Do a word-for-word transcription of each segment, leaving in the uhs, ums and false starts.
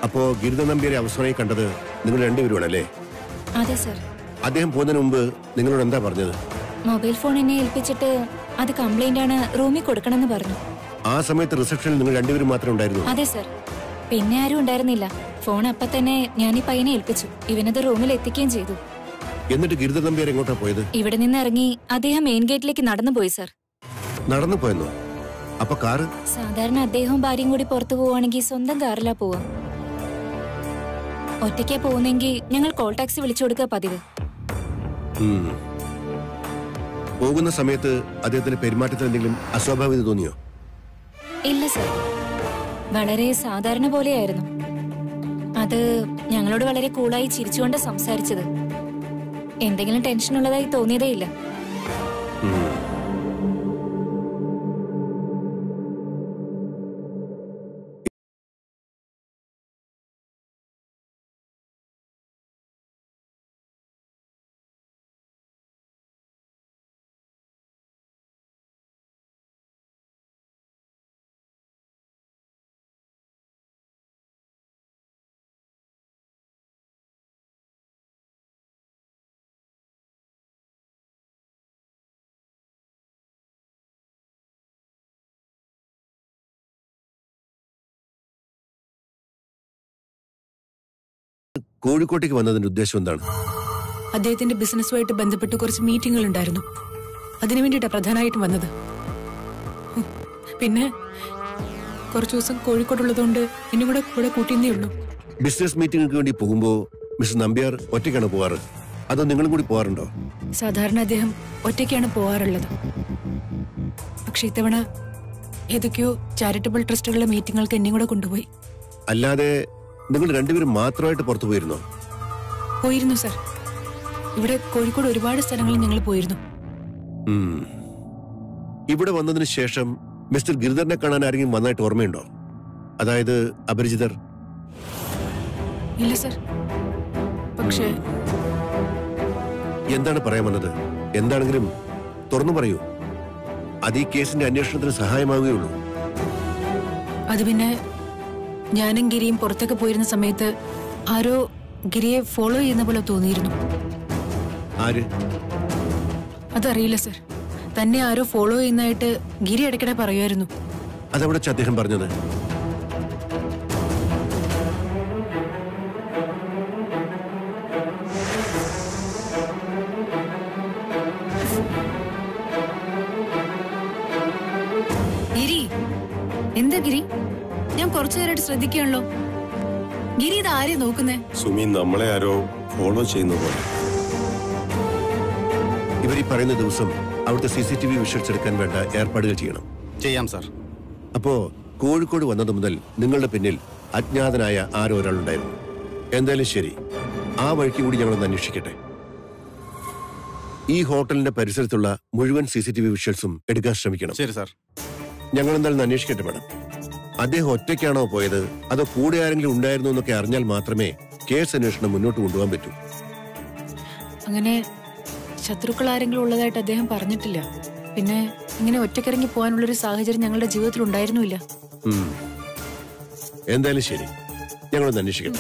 അപ്പോ ഗിരിധർ നമ്പ്യാരെ അവസാനമായി കണ്ടത് നിങ്ങൾ രണ്ടുപേരുമാണല്ലേ? അതെ സർ. അദ്ദേഹം പോകുന്നതിന് മുമ്പ് നിങ്ങളോട് എന്താ പറഞ്ഞത്? മൊബൈൽ ഫോൺ എന്നെ ഏൽപ്പിച്ചിട്ട് അത് കംപ്ലൈന്റ് ആണ്, റൂമിൽ കൊടുക്കണമെന്ന് പറഞ്ഞു. ആ സമയത്ത് റിസപ്ഷനിൽ നിങ്ങൾ രണ്ടുപേരും മാത്രമേ ഉണ്ടായിരുന്നു? അതെ സർ. പിന്നെ ആരും ഉണ്ടായിരുന്നില്ല. ഫോൺ അപ്പൊ തന്നെ ഞാൻ ഈ പയ്യനെ ഏൽപ്പിച്ചു. ഇവനത് റൂമിൽ എത്തിക്കുകയും ചെയ്തു. എന്നിട്ട് ഗിരിധർ നമ്പ്യാർ എങ്ങോട്ടാ പോയത്? ഇവിടെ നിന്ന് ഇറങ്ങി അദ്ദേഹം മെയിൻ ഗേറ്റിലേക്ക് നടന്നു പോയി സർ. നടന്നു പോയെന്നോ? അപ്പൊ കാറ്? സാധാരണ അദ്ദേഹവും ഭാര്യയും കൂടി പുറത്തു പോവാണെങ്കിൽ സ്വന്തം കാറിലാ പോവാ. ഒറ്റയ്ക്കാ പോകുന്നെങ്കിൽ ഞങ്ങൾ കോൾ ടാക്സി വിളിച്ചു കൊടുക്കുക പതിവ്. പോകുന്ന സമയത്ത് അദ്ദേഹത്തിന്റെ പെരുമാറ്റത്തിൽ എന്തെങ്കിലും അസ്വാഭാവികത തോന്നിയോ? ഇല്ല സർ, വളരെ സാധാരണ പോലെയായിരുന്നു. അത് ഞങ്ങളോട് വളരെ കൂളായി ചിരിച്ചുകൊണ്ട് സംസാരിച്ചത്. എന്തെങ്കിലും ടെൻഷൻ ഉള്ളതായി തോന്നിയതേ ഇല്ല. കോഴിക്കോട്ടേക്ക് വന്നതിന്റെ ഉദ്ദേശം എന്താണ്? അദ്ദേഹത്തിന്റെ ബിസിനസ്സുമായിട്ട് ബന്ധപ്പെട്ട് കുറച്ച് മീറ്റിംഗുകൾ ഉണ്ടായിരുന്നു. അതിനു വേണ്ടിയിട്ടാണ് പ്രധാനമായിട്ടും വന്നത്. പിന്നെ കുറച്ചു ദിവസം കോഴിക്കോട്ടുള്ളതുകൊണ്ട് എന്നെ കൂടെ കൂടെ കൂട്ടിയേ ഉള്ളൂ. ബിസിനസ് മീറ്റിംഗിന് വേണ്ടി പോകുമ്പോ മിസ്റ്റർ നമ്പ്യാർ ഒറ്റയ്ക്കാണ് പോവാറ്, അതോ നിങ്ങളും കൂടി പോവാറുണ്ടോ? സാധാരണ അദ്ദേഹം ഒറ്റയ്ക്കാണ് പോവാറുള്ളത്. പക്ഷെ ഇത്തവണ ഏതൊക്കെയോ ചാരിറ്റബിൾ ട്രസ്റ്റുകളുടെ മീറ്റിങ്ങുകൾക്ക് എന്നെ കൂടെ കൊണ്ടുപോയി. അല്ലാതെ നിങ്ങൾ രണ്ടുപേരും മാത്രമായിട്ട് പുറത്തു പോയിരുന്നോ? പോയിരുന്നു സർ. ഇവിടെ കോഴിക്കോട് ഒരുപാട് സ്ഥലങ്ങളിൽ ഞങ്ങൾ പോയിരുന്നു. ഇവിടെ വന്നതിന് ശേഷം മിസ്റ്റർ ഗിരിധറിനെ കാണാൻ ആരെങ്കിലും വന്നായിട്ട് ഓർമ്മയുണ്ടോ? അതായത് അപരിചിതർ? ഇല്ല സർ. പക്ഷേ എന്താണ് പറയാൻ വന്നത്? എന്താണെങ്കിലും തുറന്നു പറയൂ. അത് ഈ കേസിന്റെ അന്വേഷണത്തിന് സഹായമാവുകയുള്ളൂ. അത് പിന്നെ ഞാനും ഗിരിയും പുറത്തൊക്കെ പോയിരുന്ന സമയത്ത് ആരോ ഗിരിയെ ഫോളോ ചെയ്യുന്ന പോലെ തോന്നിയിരുന്നു. ആര്? അതറിയില്ല സർ. തന്നെ ആരോ ഫോളോ ചെയ്യുന്നതായിട്ട് ഗിരി ഇടയ്ക്കിടെ പറയുമായിരുന്നു. അതവിടെ അദ്ദേഹം പറഞ്ഞത്? ഗിരി, എന്താ ഗിരി? ഞാൻ കുറച്ചു നേരമായിട്ട് ശ്രദ്ധിക്കുകയാണല്ലോ. ഗിരി ഇത് ആരെയും നോക്കുന്നേ? സുമി, നമ്മളെ ആരോ ഫോളോ ചെയ്യുന്ന പോലെ. ഇവർ ഈ പറയുന്ന ദിവസം അവിടുത്തെ C C T V visuals എടുക്കാൻ വേണ്ട ഏർപ്പാടുകൾ ചെയ്യണം. ചെയ്യാം സാർ. അപ്പോ കോഴിക്കോട് വന്നത് മുതൽ നിങ്ങളുടെ പിന്നിൽ അജ്ഞാതനായ ആരോ ഒരാളുണ്ടായിരുന്നു. എന്തായാലും ശരി, ആ വഴിക്ക് കൂടി ഞങ്ങളൊന്ന് അന്വേഷിക്കട്ടെ. ഈ ഹോട്ടലിന്റെ പരിസരത്തുള്ള മുഴുവൻ സി സി ടി വി വിഷ്വൽസും എടുക്കാൻ ശ്രമിക്കണം. ശരി സാർ. ഞങ്ങൾ എന്തായാലും അന്വേഷിക്കട്ടെ മാഡം. അദ്ദേഹം ഒറ്റയ്ക്കാണോ പോയത്, അതോ കൂടെ ആരെങ്കിലും ഉണ്ടായിരുന്നു എന്നൊക്കെ അറിഞ്ഞാൽ മാത്രമേ കേസ് അന്വേഷണം മുന്നോട്ട് കൊണ്ടുപോകാൻ പറ്റൂ. അങ്ങനെ ശത്രുക്കൾ ആരെങ്കിലും ഉള്ളതായിട്ട് അദ്ദേഹം പറഞ്ഞിട്ടില്ല. പിന്നെ ഇങ്ങനെ ഒറ്റക്കിറങ്ങി പോകാനുള്ളൊരു സാഹചര്യം ഞങ്ങളുടെ ജീവിതത്തിൽ ഉണ്ടായിരുന്നില്ല. എന്തായാലും ശരി, ഞങ്ങളൊന്ന് അന്വേഷിക്കട്ടെ.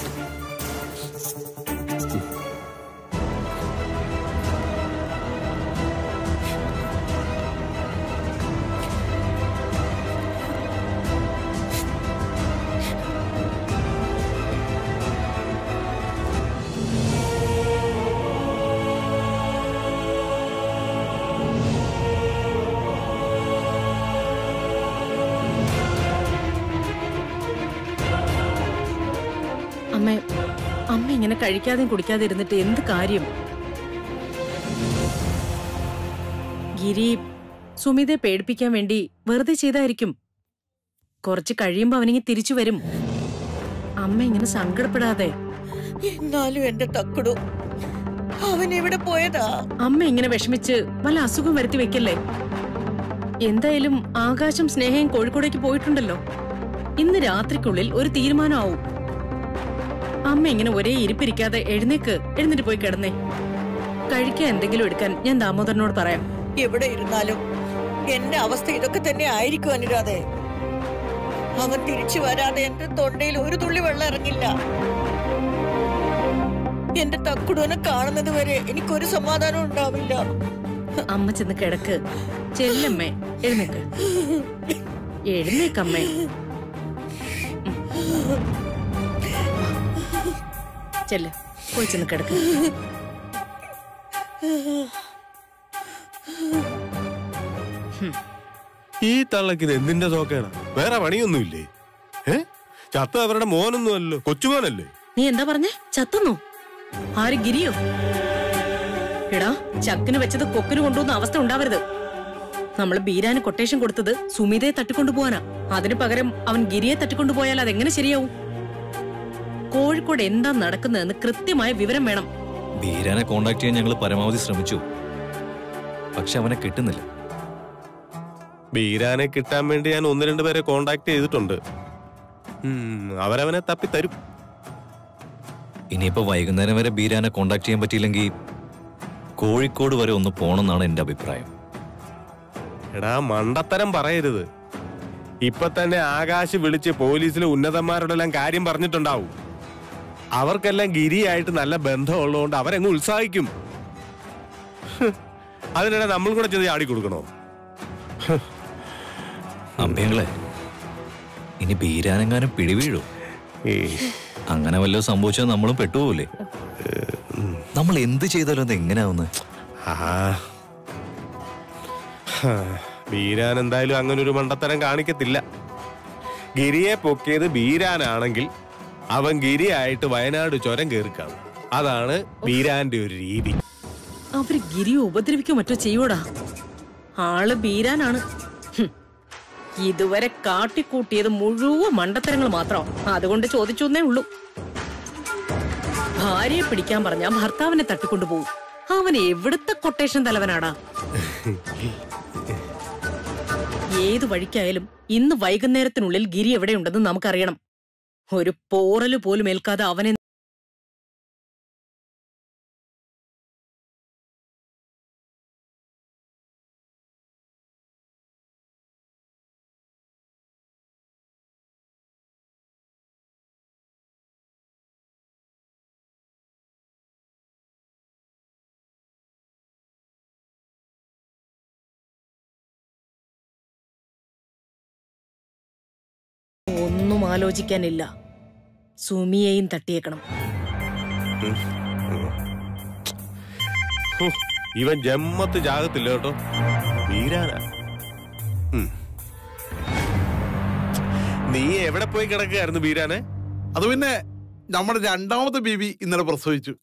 അമ്മ അമ്മ ഇങ്ങനെ കഴിക്കാതെയും കുടിക്കാതെ ഇരുന്നിട്ട് എന്ത് കാര്യം? ഗിരി സുമിതയെ പേടിപ്പിക്കാൻ വേണ്ടി വെറുതെ ചെയ്തായിരിക്കും. കുറച്ച് കഴിയുമ്പോ അവനിങ്ങി തിരിച്ചു വരും. അമ്മ ഇങ്ങനെ സങ്കടപ്പെടാതെ. എന്നാലും എന്റെ തക്കടു, അവൻ എവിടെ പോയതാ? അമ്മ ഇങ്ങനെ വിഷമിച്ച് വല്ല അസുഖം വരുത്തി വെക്കല്ലേ. എന്തായാലും ആകാശം സ്നേഹയും കോഴിക്കോടേക്ക് പോയിട്ടുണ്ടല്ലോ. ഇന്ന് രാത്രിക്കുള്ളിൽ ഒരു തീരുമാനമാവും. അമ്മ ഇങ്ങനെ ഒരേ ഇരിപ്പിരിക്കാതെ എഴുന്നേക്ക്, എഴുന്നേറ്റ് പോയി കിടന്നേ. കഴിക്കാൻ എന്തെങ്കിലും എടുക്കാൻ ഞാൻ ദാമോദരനോട് പറയാം. എവിടെ ഇരുന്നാലും എന്റെ അവസ്ഥ ഇതൊക്കെ തന്നെ ആയിരിക്കും അനുരാധേ. അവൻ തിരിച്ചു വരാതെ എന്റെ തൊണ്ടയിൽ ഒരു തുള്ളി വെള്ളം ഇറങ്ങില്ല. എന്റെ തക്കുടൂനെ കാണുന്നത് വരെ എനിക്കൊരു സമാധാനം ഉണ്ടാവില്ല. അമ്മ ചെന്ന് കിടക്ക്. ചെല്ലമ്മേ, എഴുന്നേക്ക്. എഴുന്നേക്കമ്മേ. ചെല്ല്, പോയി ചെന്ന് കിടക്ക്. ഈ തള്ളക്ക് ഇത് എന്തിന്റെ തോക്കേടാ? വേറെ പണിയൊന്നുമില്ലേ? ഏ ചത്ത അവരുടെ മോനൊന്നുമല്ലോ, കൊച്ചുമോനല്ലേ? നീ എന്താ പറഞ്ഞേ? ചത്തുന്നു? ആര്, ഗിരിയോ? എടാ, ചക്കിന് വെച്ചത് കൊക്കിന് കൊണ്ടുവന്ന അവസ്ഥ ഉണ്ടാവരുത്. നമ്മള് ബീരാന് കൊട്ടേഷൻ കൊടുത്തത് സുമിതയെ തട്ടിക്കൊണ്ടുപോവാനാ. അതിനു പകരം അവൻ ഗിരിയെ തട്ടിക്കൊണ്ടുപോയാൽ അതെങ്ങനെ ശരിയാവും? കോഴിക്കോട് എന്താ നടക്കുന്നതെന്ന് കൃത്യമായ വിവരം വേണം. ബീരാനെ കോണ്ടാക്ട് ചെയ്യാൻ ഞങ്ങൾ പരമാവധി ശ്രമിച്ചു, പക്ഷെ അവനെ കിട്ടുന്നില്ല. ബീരാനെ കിട്ടാൻ വേണ്ടി ഞാൻ ഒന്ന് രണ്ട് പേരെ കോണ്ടാക്ട് ചെയ്തിട്ടുണ്ട്. അവരവനെ തപ്പി തരും. ഇനിയിപ്പോ വൈകുന്നേരം വരെ ബീരാനെ കോണ്ടാക്ട് ചെയ്യാൻ പറ്റിയില്ലെങ്കിൽ കോഴിക്കോട് വരെ ഒന്ന് പോണെന്നാണ് എന്റെ അഭിപ്രായം. എടാ, മണ്ടത്തരം പറയരുത്. ഇപ്പൊ തന്നെ ആകാശ് വിളിച്ച് പോലീസിലെ ഉന്നതന്മാരോടെല്ലാം കാര്യം പറഞ്ഞിട്ടുണ്ടാവും. അവർക്കെല്ലാം ഗിരിയായിട്ട് നല്ല ബന്ധമുള്ളതുകൊണ്ട് അവരെങ്ങ് ഉത്സാഹിക്കും. അതിനിടെ നമ്മൾ കൂടെ ചെന്ന് ചാടി കൊടുക്കണോ? അമ്പയങ്ങളെ, ഇനി ബീരാനെങ്ങാനും പിടിവീഴോ? അങ്ങനെ വല്ലോ സംഭവിച്ചാൽ നമ്മളും പെട്ടുപോകൂലേ? നമ്മൾ എന്ത് ചെയ്താലും അത് എങ്ങനെയാവുന്നത്? ബീരാൻ എന്തായാലും അങ്ങനെ ഒരു മണ്ടത്തരം കാണിക്കത്തില്ല. ഗിരിയെ പൊക്കിയത് ബീരാനാണെങ്കിൽ അവൻ ഗിരിയായിട്ട് വയനാട് ചുരം കയറിക്കാണും. അതാണ് ബീരാന്റെ ഒരു രീതി. അവര് ഗിരിയെ ഉപദ്രവിക്കോ മറ്റോ ചെയ്യൂടാ. ആള് ബീരാനാണ്. ഇതുവരെ കാട്ടിക്കൂട്ടിയത് മുഴുവൻ മണ്ടത്തരങ്ങൾ മാത്രം. അതുകൊണ്ട് ചോദിച്ചൊന്നേ ഉള്ളൂ. ഭാര്യയെ പിടിക്കാൻ പറഞ്ഞാ ഭർത്താവിനെ തട്ടിക്കൊണ്ടുപോകും. അവൻ എവിടുത്തെ കൊട്ടേഷൻ തലവനാടാ. ഏതു വഴിക്കായാലും ഇന്ന് വൈകുന്നേരത്തിനുള്ളിൽ ഗിരി എവിടെയുണ്ടെന്ന് നമുക്കറിയണം. ഒരു പോറല് പോലും ഏൽക്കാതെ അവനെ ഒന്നും ആലോചിക്കാനില്ല. സുമിയെയും തട്ടിയേക്കണം. ഇവൻ ജമ്മത്ത് ജാകത്തില്ല കേട്ടോ. വീരാനാ. നീ എവിടെ പോയി കിടക്കുകയായിരുന്നു ബീരാനെ? അത് പിന്നെ നമ്മുടെ രണ്ടാമത്തെ ബേബി ഇന്നലെ പ്രസവിച്ചു.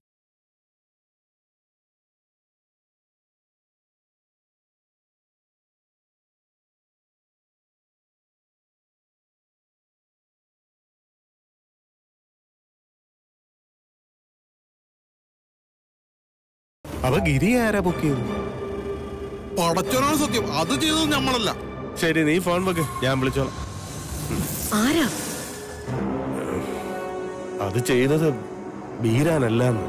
അവ ഗിരി ആരാ പൊക്കിയത്? പടച്ചോനാണ് സത്യം, അത് ചെയ്തത് നമ്മളല്ല. ശരി, നീ ഫോൺ വെക്ക്, ഞാൻ വിളിച്ചോളാം. ആരാ അത് ചെയ്തത്? ബീരാനല്ലാന്ന്.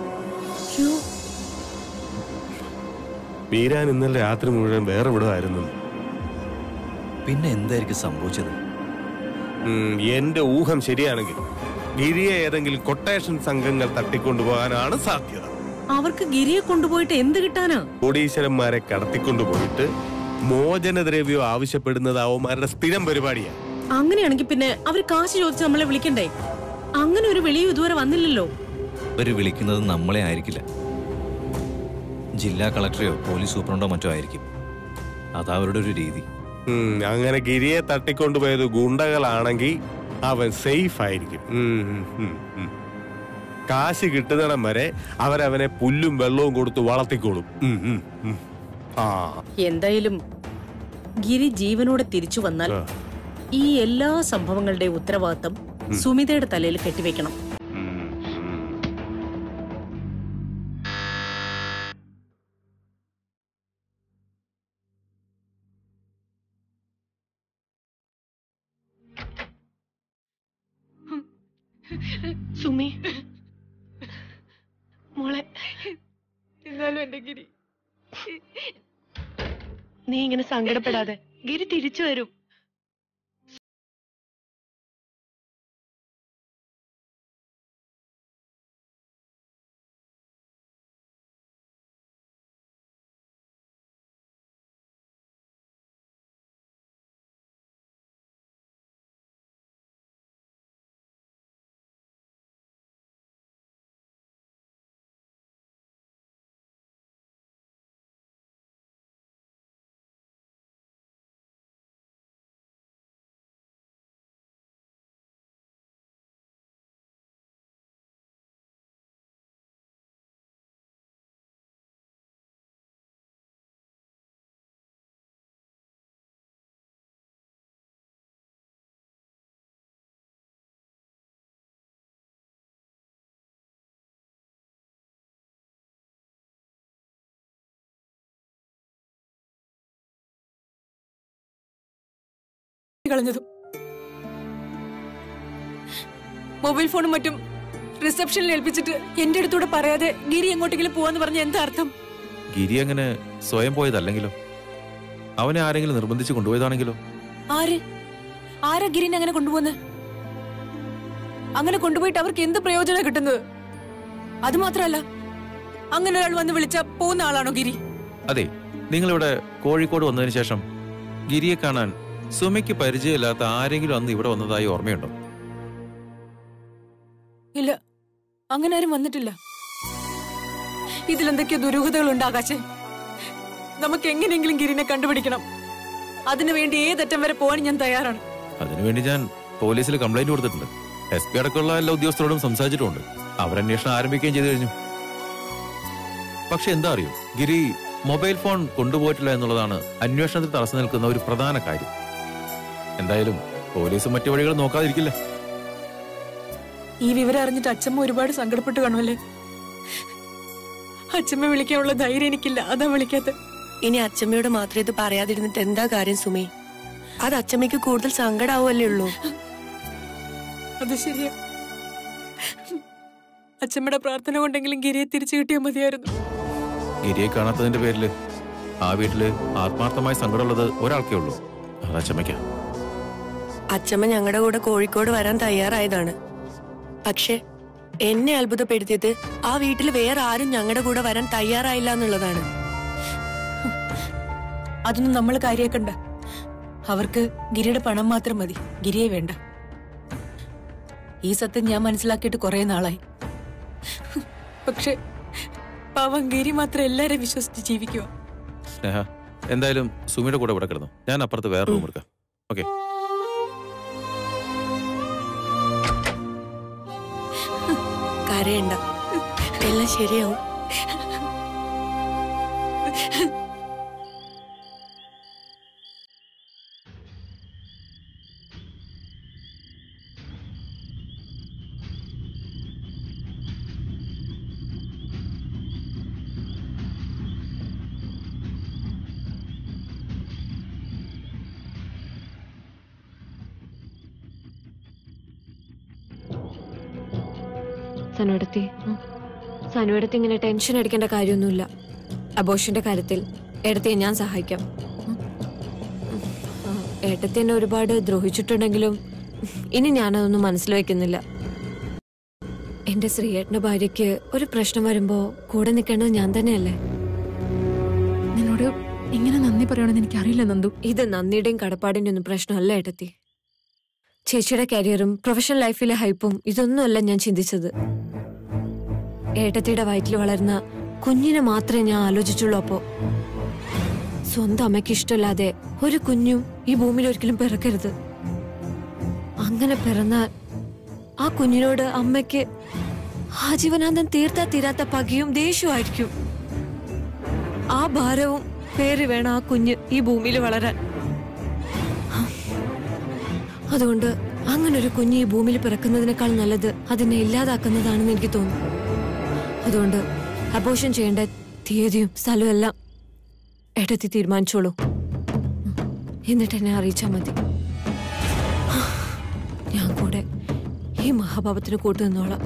ബീരാൻ ഇന്നലെ രാത്രി മുഴുവൻ വേറെ വിടുവായിരുന്നു. പിന്നെ എന്തായിരിക്കും സംഭവിച്ചത്? എന്റെ ഊഹം ശരിയാണെങ്കിൽ ഗിരിയെ ഏതെങ്കിലും കൊട്ടേഷൻ സംഘങ്ങൾ തട്ടിക്കൊണ്ടുപോകാനാണ് സാധ്യത. അവർക്ക് ഗിരിയെ കൊണ്ടുപോയിട്ട് എന്ത് കിട്ടാനാ? കോടീശ്വരന്മാരെ കടത്തിക്കൊണ്ടുപോയിട്ട് മോചനദ്രവ്യം ആവശ്യപ്പെടുന്നത് അവന്മാരുടെ സ്ഥിരം പരിപാടിയാണ്. അങ്ങനെയാണെങ്കിൽ പിന്നെ അവര് കാശ് ചോദിച്ച് നമ്മളെ വിളിക്കണ്ടേ? അങ്ങനെ ഒരു വിളിയും ഇതുവരെ വന്നില്ലല്ലോ. അവര് വിളിക്കുന്നത് നമ്മളെ ആയിരിക്കില്ല, ജില്ലാ കളക്ടറെയോ പോലീസ് സൂപ്രണ്ടോ മറ്റോ ആയിരിക്കും. അതാ അവരുടെ ഒരു രീതി. അങ്ങനെ ഗിരിയെ തട്ടിക്കൊണ്ടുപോയത് ഗുണ്ടകളാണെങ്കിൽ അവൻ സേഫ് ആയിരിക്കും. കാശ് കിട്ടുന്നിടം വരെ അവരവനെ പുല്ലും വെള്ളവും കൊടുത്ത് വളർത്തിക്കോളും. എന്തായാലും ഗിരി ജീവനോടെ തിരിച്ചു വന്നാൽ ഈ എല്ലാ സംഭവങ്ങളുടെ ഉത്തരവാദിത്തം സുമിതയുടെ തലയിൽ കെട്ടിവെക്കണം. സുമി മോളെ, എന്നാലും എന്റെ ഗിരി, നീ ഇങ്ങനെ സങ്കടപ്പെടാതെ. ഗിരി തിരിച്ചു വരും. കളഞ്ഞതും. മൊബൈൽ ഫോണും മറ്റും റിസപ്ഷനിൽ ഏൽപ്പിച്ചിട്ട് എന്റെ അടുത്തൂടെ പറയാതെ ഗിരി എങ്ങോട്ടെങ്കിലും പോവാന്ന് പറഞ്ഞ എന്താ അർത്ഥം? ഗിരി അങ്ങനെ സ്വയം പോയതല്ലെങ്കിലോ? അവനെ ആരെങ്കിലും നിർബന്ധിച്ച് കൊണ്ടുപോയതാണെങ്കിലോ? ആര് ആരാ ഗിരിനെ അങ്ങനെ കൊണ്ടുപോകുന്നത്? അങ്ങനെ കൊണ്ടുപോയിട്ട് അവർക്ക് എന്ത് പ്രയോജനം കിട്ടുന്നത്? അത് മാത്രല്ല, അങ്ങനെ ഒരാൾ വന്ന് വിളിച്ച പോകുന്ന ആളാണോ ഗിരി? അതെ, നിങ്ങളിവിടെ കോഴിക്കോട് വന്നതിന് ശേഷം ഗിരിയെ കാണാൻ സുമയ്ക്ക് പരിചയമില്ലാത്ത ആരെങ്കിലും അന്ന് ഇവിടെ വന്നതായി ഓർമ്മയുണ്ടോ? ഇല്ല, അങ്ങനെ ആരും വന്നിട്ടില്ല. ഇതിലെന്തൊക്കെയോ ദുരൂഹതകളുണ്ട് ആകാശേ. നമുക്ക് എങ്ങനെയെങ്കിലും ഗിരിനെ കണ്ടുപിടിക്കണം. അതിനുവേണ്ടി ഏതറ്റം വരെ പോകാൻ ഞാൻ തയ്യാറാണ്. അതിനുവേണ്ടി ഞാൻ പോലീസിൽ കംപ്ലൈന്റ് കൊടുത്തിട്ടുണ്ട്. എസ് പി അടക്കമുള്ള എല്ലാ ഉദ്യോഗസ്ഥരോടും സംസാരിച്ചിട്ടുണ്ട്. അവരന്വേഷണം ആരംഭിക്കുകയും ചെയ്തു കഴിഞ്ഞു. പക്ഷെ എന്താ അറിയോ, ഗിരി മൊബൈൽ ഫോൺ കൊണ്ടുപോയിട്ടില്ല എന്നുള്ളതാണ് അന്വേഷണത്തിൽ തടസ്സം നിൽക്കുന്ന ഒരു പ്രധാന കാര്യം. എന്തായാലും പോലീസ് മറ്റു വഴികൾ നോക്കാതിരിക്കില്ല. ഈ വിവരം അറിഞ്ഞിട്ട് അച്ഛമ്മ ഒരുപാട് സങ്കടപ്പെട്ടു കാണുമല്ലേ? അച്ഛമ്മ വിളിക്കാനുള്ള ധൈര്യം എനിക്കില്ല, അതാ വിളിക്കാത്ത. ഇനി അച്ഛമ്മയോട് മാത്രം ഇത് പറയാതിരുന്നിട്ട് എന്താ കാര്യം സുമി? അത് അച്ഛമ്മയ്ക്ക് കൂടുതൽ സങ്കടാവല്ലേ ഉള്ളൂ. അത് ശരിയാ. അച്ഛമ്മയുടെ പ്രാർത്ഥന കൊണ്ടെങ്കിലും ഗിരിയെ തിരിച്ചു കിട്ടിയാൽ മതിയായിരുന്നു. ഗിരിയെ കാണാത്തതിന്റെ പേരില് ആ വീട്ടില് ആത്മാർത്ഥമായ സങ്കടമുള്ളത് ഒരാൾക്കേ ഉള്ളൂ, അത് അച്ഛമ്മയ്ക്കാ. അച്ഛമ്മ ഞങ്ങളുടെ കൂടെ കോഴിക്കോട് വരാൻ തയ്യാറായതാണ്. പക്ഷെ എന്നെ അത്ഭുതപ്പെടുത്തിയത് ആ വീട്ടിൽ വേറെ ആരും ഞങ്ങളുടെ കൂടെ വരാൻ തയ്യാറായില്ല എന്നുള്ളതാണ്. അതൊന്നും നമ്മൾ കാര്യാക്കണ്ട. അവർക്ക് ഗിരിയുടെ പണം മാത്രം മതി, ഗിരിയെ വേണ്ട. ഈ സത്യം ഞാൻ മനസ്സിലാക്കിയിട്ട് കുറെ നാളായി. പക്ഷെ പാവം ഗിരി മാത്രം എല്ലാരെയും വിശ്വസിച്ച് ജീവിക്കുക. സ്നേഹ, എന്തായാലും സുമിയുടെ കൂടെ ഇവിടെ കിടന്നു. ഞാൻ അപ്പുറത്ത് വേറെ റൂം എടുക്കാം. ഓക്കെ? കരയണ്ട, എല്ലാം ശരിയാവും. സനുവടത്തി സനുവടത്തി ഇങ്ങനെ ടെൻഷൻ അടിക്കേണ്ട കാര്യമൊന്നുമില്ല. അബോഷന്റെ കാര്യത്തിൽ ഏട്ടത്തിയെ ഞാൻ സഹായിക്കാം. ഏട്ടത്തി എന്നെ ഒരുപാട് ദ്രോഹിച്ചിട്ടുണ്ടെങ്കിലും ഇനി ഞാനതൊന്നും മനസ്സിൽ വയ്ക്കുന്നില്ല. എന്റെ ശ്രീയേട്ടന്റെ ഭാര്യയ്ക്ക് ഒരു പ്രശ്നം വരുമ്പോ കൂടെ നിൽക്കേണ്ടത് ഞാൻ തന്നെയല്ലേ. നിന്നോട് ഇങ്ങനെ നന്ദി പറയണമെന്ന് എനിക്കറിയില്ല നന്ദു. ഇത് നന്ദിയുടെയും കടപ്പാടിന്റെ ഒന്നും പ്രശ്നമല്ല ഏട്ടത്തി. ചേച്ചിയുടെ കരിയറും പ്രൊഫഷണൽ ലൈഫിലെ ഹൈപ്പും ഇതൊന്നുമല്ല ഞാൻ ചിന്തിച്ചത്. ഏട്ടത്തിയുടെ വയറ്റിൽ വളർന്ന കുഞ്ഞിനെ മാത്രമേ ഞാൻ ആലോചിച്ചുള്ളൂ. അപ്പോ സ്വന്തം അമ്മയ്ക്ക് ഇഷ്ടമില്ലാതെ ഒരു കുഞ്ഞും ഈ ഭൂമിയിൽ ഒരിക്കലും പിറക്കരുത്. അങ്ങനെ പിറന്നാൽ ആ കുഞ്ഞിനോട് അമ്മയ്ക്ക് ആജീവനാന്തം തീർത്താ തീരാത്ത പകയും ദേഷ്യമായിരിക്കും. ആ ഭാരവും പേറി വേണം ആ കുഞ്ഞ് ഈ ഭൂമിയിൽ വളരാൻ. അതുകൊണ്ട് അങ്ങനൊരു കുഞ്ഞ് ഈ ഭൂമിയിൽ പിറക്കുന്നതിനേക്കാൾ നല്ലത് അതിനെ ഇല്ലാതാക്കുന്നതാണെന്ന് എനിക്ക് തോന്നുന്നു. അതുകൊണ്ട് അബോർഷൻ ചെയ്യേണ്ട തീയതിയും സ്ഥലവും എല്ലാം ഏട്ടത്തി തീരുമാനിച്ചോളൂ. എന്നിട്ട് എന്നെ അറിയിച്ചാൽ മതി. ഞാൻ കൂടെ ഈ മഹാപാപത്തിന് കൂട്ടു നിന്നോളാം.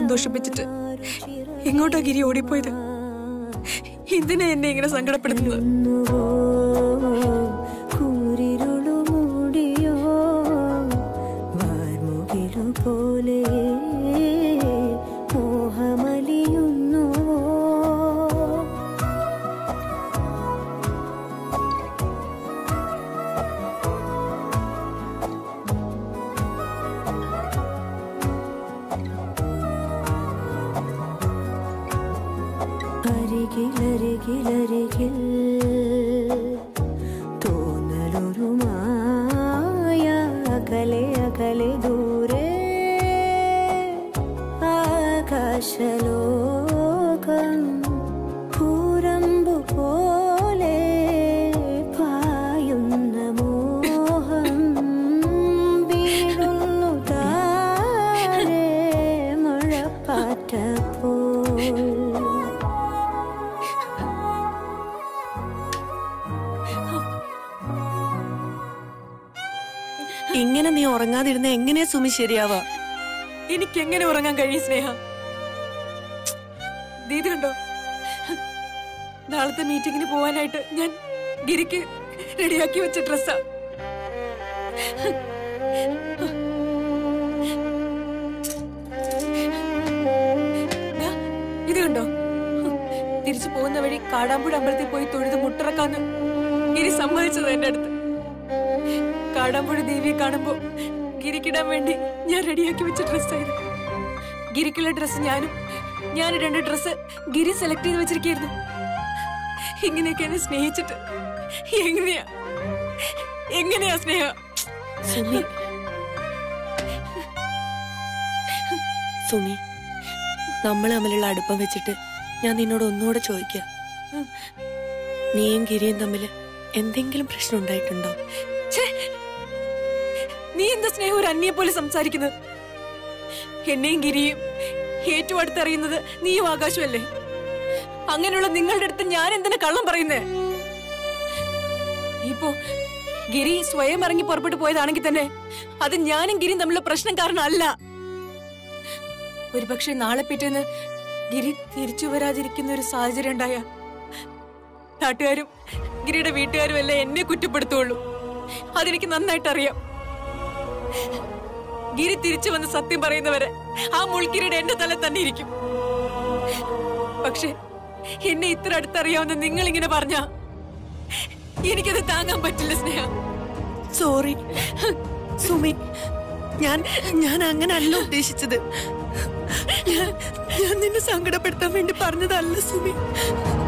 സന്തോഷിപ്പിച്ചിട്ട് എങ്ങോട്ടാ ഗിരി ഓടിപ്പോയത്? എന്തിനാ എന്നെ ഇങ്ങനെ സങ്കടപ്പെടുത്തുന്നത്? അരികിലരികിലരികിൽ തോന്നലൊരു മായ അകലെ അകലെ ദൂരെ ആകാശലോകം പൂരമ്പു പോലെ പായുന്ന മോഹം വീഴുന്നു താഴെ മഴപ്പാറ്റ പോൽ. ഇങ്ങനെ നീ ഉറങ്ങാതിരുന്ന എങ്ങനെയാ സുമി ശരിയാവാ? എനിക്ക് എങ്ങനെ ഉറങ്ങാൻ കഴിയും സ്നേഹ? ദീദി കണ്ടോ, നാളത്തെ മീറ്റിങ്ങിന് പോവാനായിട്ട് ഞാൻ ഗിരിക്ക് റെഡിയാക്കി വെച്ച ഡ്രസ്സാ. ഇത് കണ്ടോ, തിരിച്ചു പോകുന്ന വഴി കാടാമ്പുഴ അമ്പലത്തിൽ പോയി തൊഴുത് മുട്ടിറക്കാന്ന് ഗിരി സമ്മതിച്ചത് എന്റെ അടുത്ത്. കാടാമ്പുഴ ദേവിയെ കാണുമ്പോ ഗിരിക്കിടാൻ വേണ്ടി ഞാൻ റെഡിയാക്കി വെച്ച ഡ്രസ്സായിരുന്നു. ഗിരിക്കുള്ള ഡ്രസ്സ് ഞാനും ഞാൻ രണ്ട് ഡ്രസ്സ് ഗിരി സെലക്ട് ചെയ്ത് വെച്ചിരിക്കുന്നു. ഇങ്ങനെയൊക്കെ എന്നെ സ്നേഹിച്ചിട്ട് എങ്ങനെയാ എങ്ങനെയാ സ്നേഹ? സുമി സുമി നമ്മൾ തമ്മിലുള്ള അടുപ്പം വെച്ചിട്ട് ഞാൻ നിന്നോട് ഒന്നുകൂടെ ചോദിക്കാം, നീയും ഗിരിയും തമ്മിൽ എന്തെങ്കിലും പ്രശ്നം ഉണ്ടായിട്ടുണ്ടോ? നീ എന്താ സ്നേഹം ഒരു അന്യെ പോലെ സംസാരിക്കുന്നത്? എന്നെയും ഗിരിയും ഏറ്റവും അടുത്തറിയുന്നത് നീയും ആകാശമല്ലേ? അങ്ങനെയുള്ള നിങ്ങളുടെ അടുത്ത് ഞാൻ എന്തിനാ കള്ളം പറയുന്നേ? ഇപ്പോ ഗിരി സ്വയം ഇറങ്ങി പുറപ്പെട്ടു പോയതാണെങ്കിൽ തന്നെ അത് ഞാനും ഗിരിയും തമ്മിലുള്ള പ്രശ്നം കാരണമല്ല. ഒരുപക്ഷെ നാളെ പിറ്റേന്ന് ഗിരി തിരിച്ചു വരാതിരിക്കുന്ന ഒരു സാഹചര്യം ഉണ്ടായ നാട്ടുകാരും ഗിരിയുടെ വീട്ടുകാരും എല്ലാം എന്നെ കുറ്റപ്പെടുത്തുള്ളൂ. അതെനിക്ക് നന്നായിട്ട് അറിയാം. ഗിരി തിരിച്ചു വന്ന് സത്യം പറയുന്നവരെ ആ മുൾക്കിരീടം എന്റെ തല തന്നെ ഇരിക്കും. പക്ഷെ എന്നെ ഇത്ര അടുത്തറിയാവുന്ന നിങ്ങൾ ഇങ്ങനെ പറഞ്ഞ എനിക്കത് താങ്ങാൻ പറ്റില്ല സ്നേഹ. സോറി സുമി, ഞാൻ ഞാൻ അങ്ങനെ അല്ല ഉദ്ദേശിച്ചത്. ഞാൻ ഞാൻ നിന്നെ സങ്കടപ്പെടുത്താൻ വേണ്ടി പറഞ്ഞതല്ല സുമി.